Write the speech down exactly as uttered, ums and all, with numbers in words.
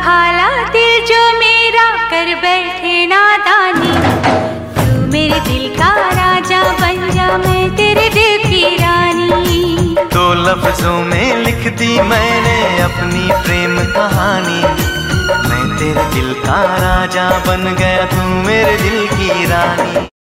भाला दिल जो मेरा कर बैठे नादानी। तू मेरे दिल का राजा बन जा, मैं तेरे दिल की रानी। दो लफ्जों में लिख दी मैंने अपनी प्रेम कहानी। मैं तेरे दिल का राजा बन गया, तू मेरे दिल की रानी।